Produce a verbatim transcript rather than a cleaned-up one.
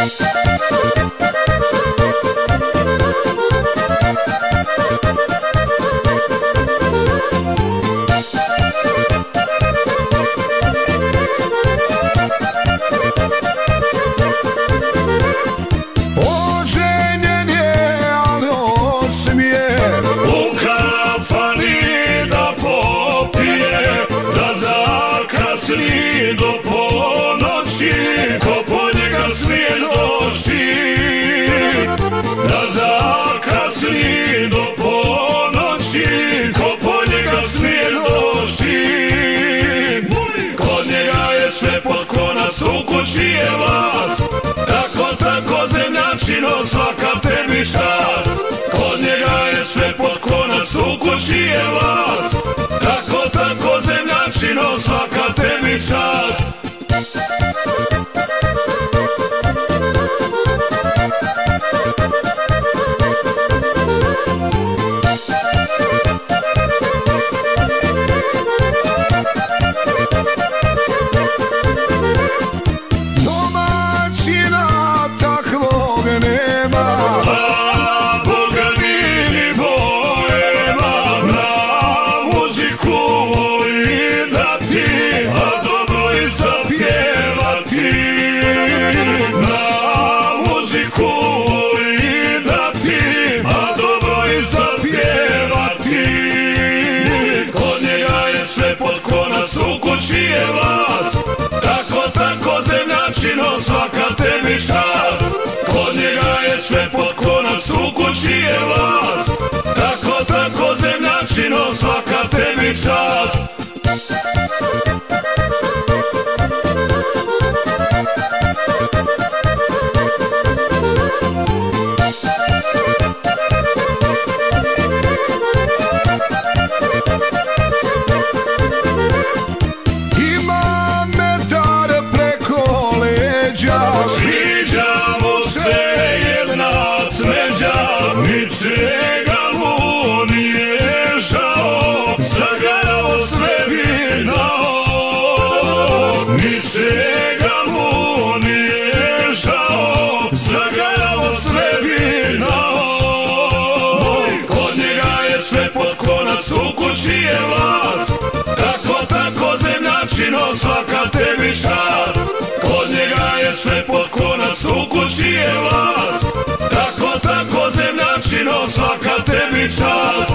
Oženjen je, ali osmije u kafani da popije, da zakasni do ponoći, ko po njega smije doći. Da zakasni do ponoći, ko po njega smije doći. Kod njega je sve pod konac, u kući je vas. Tako, tako zemljačino, svaka tebi čast. Kod njega je sve pod konac, u kući je vas. Tako, tako zemljačino, svaka tebi čast. Domaćina takvog nema, A Boga mi ni boema, na muziku voli dati, a dobro i zapjevati. Na muziku voli dati, a dobro i zapjevati. Kod njega je sve pod konac, u kući je vas. Tako, tako zemljačino, svaka tebi čast. Kod njega je sve pod konac, u kući je vas. Tako, tako zemljačino, svaka tebi čast. ima metar preko leđa. Sviđa mu se jedna smeđa, ničega mu nije žao, zagajao sve bi dao. Ničega mu nije žao, zagajao sve bi dao. Kod njega je sve pod konac, u kući je vas. Tako, tako zemljačino, svaka tebi čast. Kod njega je sve pod konac, u kući je vas. Tako, tako zemljačino, svaka tebi čast.